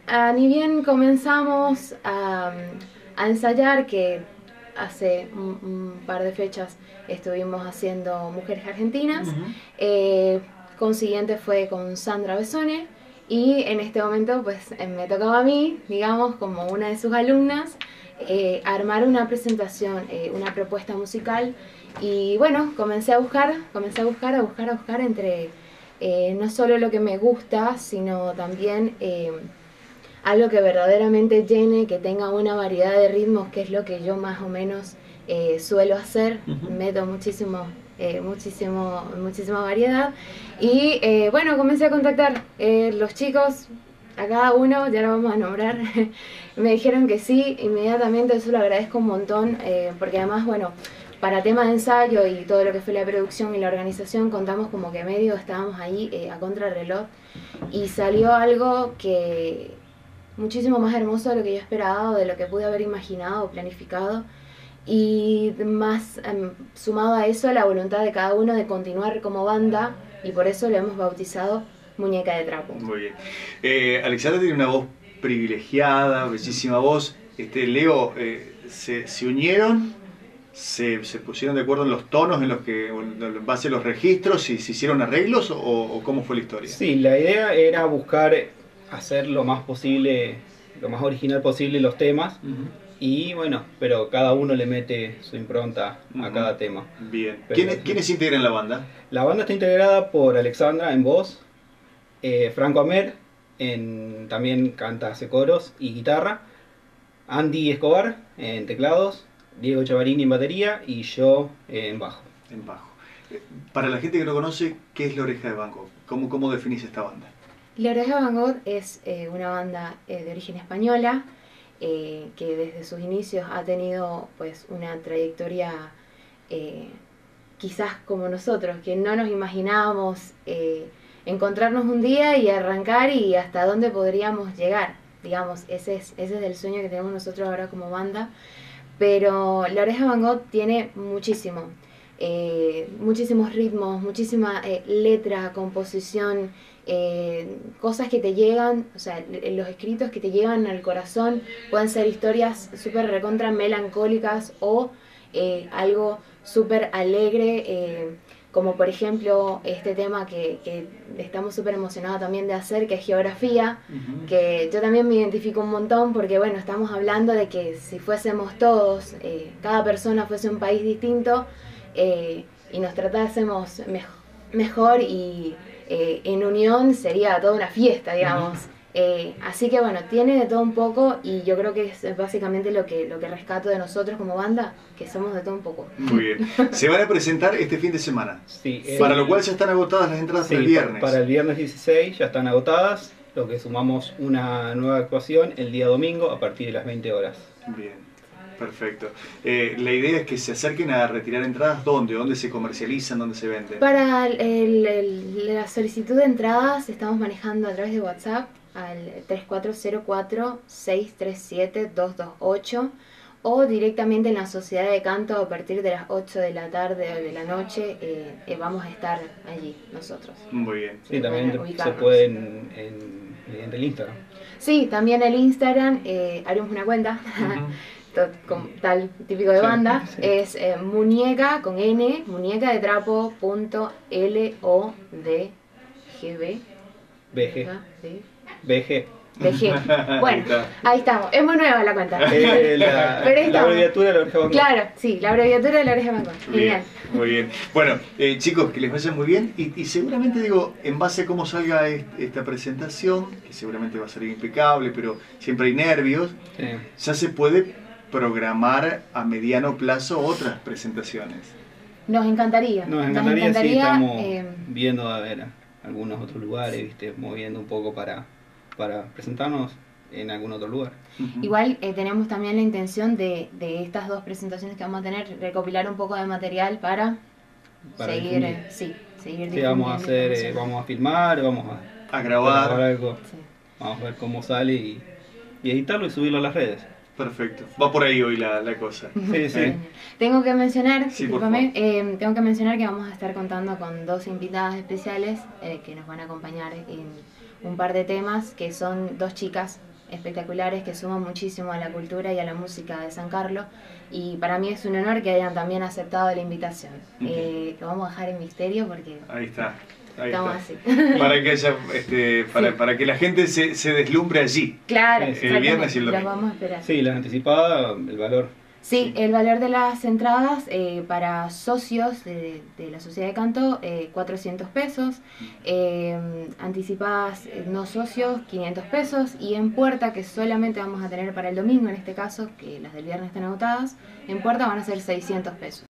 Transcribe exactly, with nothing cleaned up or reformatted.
a, ni bien comenzamos a, a ensayar, que hace un, un par de fechas estuvimos haciendo Mujeres Argentinas, uh-huh. eh, consiguiente fue con Sandra Besone, y en este momento pues me tocaba a mí, digamos, como una de sus alumnas, eh, armar una presentación, eh, una propuesta musical. Y bueno, comencé a buscar, comencé a buscar, a buscar, a buscar entre eh, no solo lo que me gusta, sino también eh, algo que verdaderamente llene, que tenga una variedad de ritmos, que es lo que yo más o menos eh, suelo hacer. Uh-huh. Meto muchísimo, eh, muchísimo, muchísima variedad. Y eh, bueno, comencé a contactar eh, los chicos, a cada uno, ya lo vamos a nombrar. Me dijeron que sí, inmediatamente, eso lo agradezco un montón, eh, porque además, bueno, para tema de ensayo y todo lo que fue la producción y la organización, contamos como que medio estábamos ahí eh, a contrarreloj, y salió algo que muchísimo más hermoso de lo que yo esperaba, o de lo que pude haber imaginado o planificado, y más um, sumado a eso la voluntad de cada uno de continuar como banda, y por eso lo hemos bautizado Muñeca de Trapo. Muy bien. Eh, Alexandra tiene una voz privilegiada, bellísima voz. Este, Leo, eh, se, se unieron, se, se pusieron de acuerdo en los tonos, en los que, en base a los registros, y se hicieron arreglos, o, o cómo fue la historia. Sí, la idea era buscar hacer lo más posible, lo más original posible los temas. Uh-huh. Y bueno, pero cada uno le mete su impronta a uh-huh. cada tema. Bien. ¿Quiénes, ¿Quiénes integran la banda? La banda está integrada por Alexandra en voz, eh, Franco Amer en, también canta, hace coros y guitarra, Andy Escobar en teclados, Diego Chavarini en batería y yo en bajo. En bajo. Para la gente que no conoce, ¿qué es La Oreja de Van Gogh? ¿Cómo, cómo definís esta banda? La Oreja de Van Gogh es eh, una banda eh, de origen española, eh, que desde sus inicios ha tenido pues una trayectoria eh, quizás como nosotros, que no nos imaginábamos eh, encontrarnos un día y arrancar y hasta dónde podríamos llegar. Digamos, ese es, ese es el sueño que tenemos nosotros ahora como banda. Pero La Oreja de Van Gogh tiene muchísimo, eh, muchísimos ritmos, muchísima eh, letra, composición, eh, cosas que te llegan, o sea, los escritos que te llegan al corazón. Pueden ser historias súper recontra melancólicas o eh, algo súper alegre, eh, como por ejemplo este tema que, que estamos súper emocionados también de hacer, que es Geografía, uh-huh. que yo también me identifico un montón, porque bueno, estamos hablando de que si fuésemos todos, eh, cada persona fuese un país distinto, eh, y nos tratásemos me mejor y eh, en unión, sería toda una fiesta, digamos. Uh-huh. Eh, así que bueno, tiene de todo un poco, y yo creo que es básicamente lo que, lo que rescato de nosotros como banda, que somos de todo un poco. Muy bien. Se van a presentar este fin de semana, sí, eh, para lo cual ya están agotadas las entradas, sí, para el viernes. Para el viernes dieciséis ya están agotadas, lo que sumamos una nueva actuación el día domingo a partir de las veinte horas. Bien. Perfecto. Eh, la idea es que se acerquen a retirar entradas. ¿Dónde? ¿Dónde se comercializan? ¿Dónde se venden? Para el, el, la solicitud de entradas estamos manejando a través de WhatsApp al tres cuatro cero cuatro, seis tres siete, dos dos ocho, o directamente en la Sociedad de Canto a partir de las ocho de la tarde o de la noche. Eh, eh, vamos a estar allí nosotros. Muy bien. Sí, también se puede en, en, en el Instagram. Sí, también el Instagram, eh, abrimos una cuenta. Uh-huh. Con, tal típico de banda, sí, sí. Es eh, muñeca con N, muñeca de trapo punto L O D G B B G B G B G. Bueno, ahí estamos, es muy nueva la cuenta. Eh, la, Pero la abreviatura de La Oreja de Van Gogh. Claro, sí, la abreviatura de La Oreja de Van Gogh. Genial. Muy bien. Bueno, eh, chicos, que les vaya muy bien, y, y seguramente, digo, en base a cómo salga este, esta presentación, que seguramente va a salir impecable, pero siempre hay nervios, sí. Ya se puede programar a mediano plazo otras presentaciones. Nos encantaría. Nos encantaría, Nos encantaría sí, estamos eh, viendo a ver algunos otros lugares, viste, moviendo un poco para, para presentarnos en algún otro lugar. Uh-huh. Igual eh, tenemos también la intención de, de estas dos presentaciones que vamos a tener, recopilar un poco de material para, para seguir, eh, sí, seguir sí, vamos a hacer, eh, vamos a filmar, vamos a, a grabar, a grabar algo, sí. Vamos a ver cómo sale y, y editarlo y subirlo a las redes. Perfecto. Va por ahí hoy la, la cosa. Sí, sí. ¿Eh? Tengo que mencionar, sí, eh, tengo que mencionar que vamos a estar contando con dos invitadas especiales eh, que nos van a acompañar en un par de temas, que son dos chicas espectaculares que suman muchísimo a la cultura y a la música de San Carlos. Y para mí es un honor que hayan también aceptado la invitación. Uh-huh. eh, lo vamos a dejar en misterio porque... Ahí está. Ahí estamos está. así. Para que haya, este, para, sí. para que la gente se, se deslumbre allí. Claro, el viernes y el domingo. Vamos a esperar. Sí, la anticipada, el valor. Sí, el valor de las entradas eh, para socios de, de la Sociedad de Canto, eh, cuatrocientos pesos, eh, anticipadas eh, no socios, quinientos pesos, y en puerta, que solamente vamos a tener para el domingo en este caso, que las del viernes están agotadas, en puerta van a ser seiscientos pesos.